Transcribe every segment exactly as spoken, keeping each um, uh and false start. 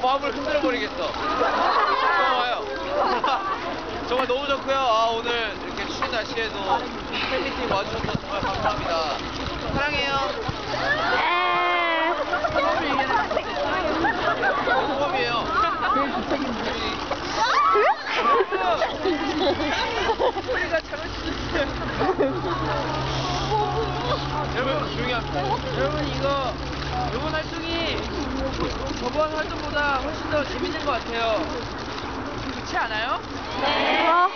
마음을 흔들어 버리겠어. 고마워요. 정말 너무 좋고요. 아, 오늘 이렇게 추운 날씨에도 팬미팅 와주셔서 정말 감사합니다. 사랑해요. 소감이에요. 우리가 잘못했어요. 여러분 조용히 합시다. 여러분 이거 이번 활동이 저번 활동보다 훨씬 더 재밌는 것 같아요. 그렇지 않아요? 네. 어?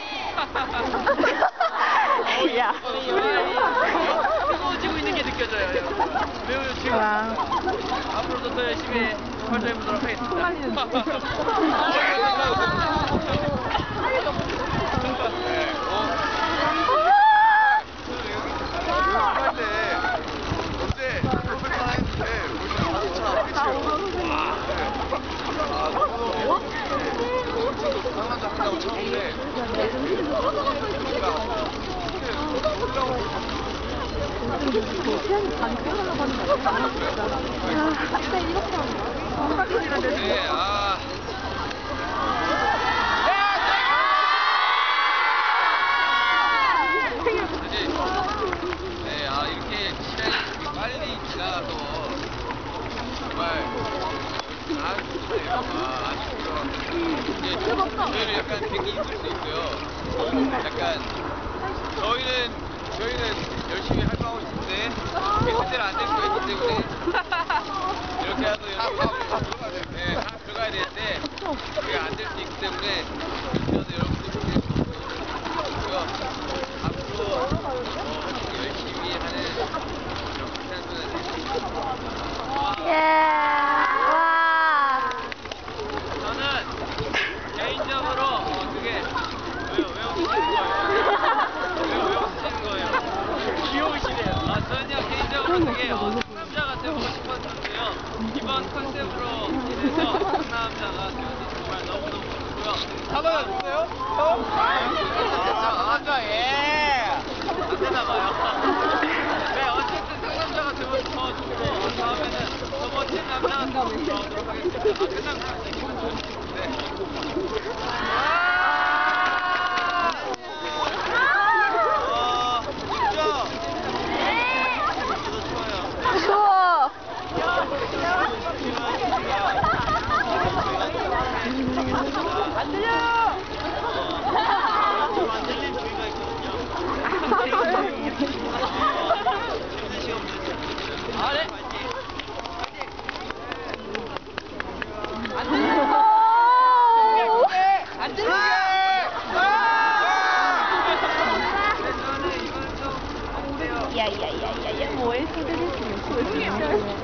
야. 뜨거워지고 있는 게 느껴져요. 매우 지금 앞으로도 더 열심히 활동해 보도록 하겠습니다. 상남자 한다고 쳤는데 네, 아. 네, 아, 이렇게 시간이 빨리 지나가서 정말 아쉽네요. 아, 아쉽고요. 저희를 약간 되게 힘들 수 있고요. 약간 저희는 저희는 열심히 활동하고 있는데 그때는 안 될 수가 있기 때문에 이렇게 해서 이렇게 네, 다 들어가야 되는데 그게 안 될 수 있기 때문에 그래서 여러분들 준비해 주시고요. 앞으로 어, 열심히 하는 이런 비슷한 분을 되겠습니다. 저는 개인적으로 어, 그게 왜요? 왜 웃으시는 거예요? 왜, 왜 웃으시는 거예요? 귀여우시네요. 아, 저는요 개인적으로 되게 어, 상남자가 되고 싶었는데요. 이번 컨셉으로 인해서 상남자가 되어서 정말 너무너무 좋고요. 상남자 누구세요? 어? 아, 상남자 예! 안 되나봐요. 네, 어쨌든 상남자가 되고 더 좋고 다음에는 더 멋진 남자가 되도록 하겠습니다. 아, 끝난 안 들려요! 안 들리는 주의가 있거든요. 아, 네? 안 들려! 안 들려! 야야야야야 뭐해?